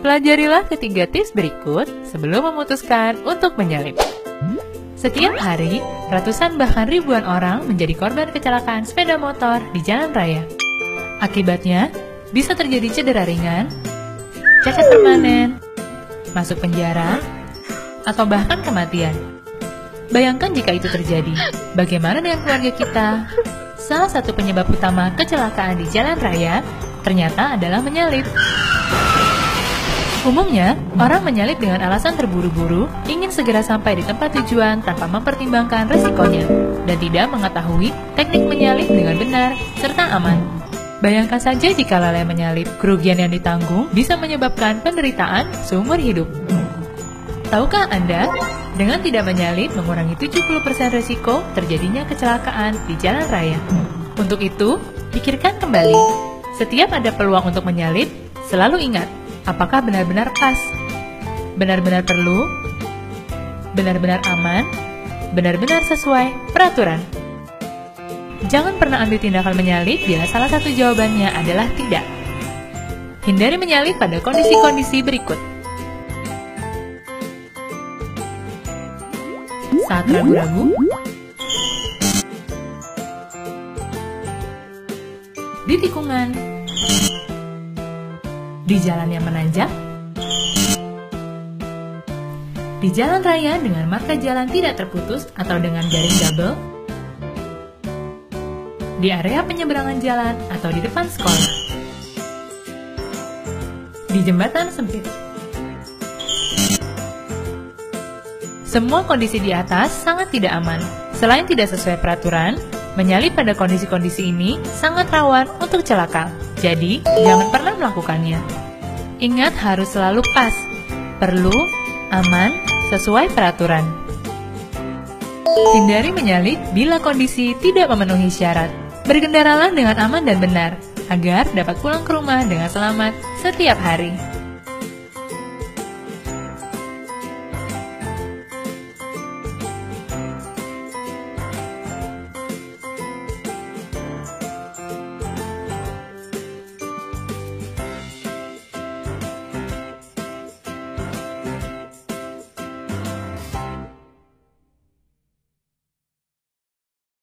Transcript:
Pelajarilah ketiga tips berikut sebelum memutuskan untuk menyalip. Setiap hari, ratusan bahkan ribuan orang menjadi korban kecelakaan sepeda motor di jalan raya. Akibatnya, bisa terjadi cedera ringan, cacat permanen, masuk penjara, atau bahkan kematian. Bayangkan jika itu terjadi, bagaimana dengan keluarga kita? Salah satu penyebab utama kecelakaan di jalan raya ternyata adalah menyalip. Umumnya, orang menyalip dengan alasan terburu-buru, ingin segera sampai di tempat tujuan tanpa mempertimbangkan resikonya, dan tidak mengetahui teknik menyalip dengan benar serta aman. Bayangkan saja jika lalai menyalip, kerugian yang ditanggung bisa menyebabkan penderitaan seumur hidup. Tahukah Anda, dengan tidak menyalip mengurangi 70% resiko terjadinya kecelakaan di jalan raya. Untuk itu, pikirkan kembali. Setiap ada peluang untuk menyalip, selalu ingat, apakah benar-benar pas, benar-benar perlu, benar-benar aman, benar-benar sesuai peraturan. Jangan pernah ambil tindakan menyalip bila salah satu jawabannya adalah tidak. Hindari menyalip pada kondisi-kondisi berikut. Saat ragu-ragu, di tikungan, di jalan yang menanjak, di jalan raya dengan marka jalan tidak terputus atau dengan garing double, di area penyeberangan jalan atau di depan sekolah, di jembatan sempit. Semua kondisi di atas sangat tidak aman. Selain tidak sesuai peraturan, menyalip pada kondisi-kondisi ini sangat rawan untuk celaka. Jadi, jangan pernah melakukannya. Ingat harus selalu pas, perlu, aman, sesuai peraturan. Hindari menyalip bila kondisi tidak memenuhi syarat. Berkendaralah dengan aman dan benar, agar dapat pulang ke rumah dengan selamat setiap hari.